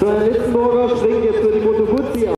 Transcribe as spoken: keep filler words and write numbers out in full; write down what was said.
So, der Litzenburger springt jetzt für die Moto Guzzi.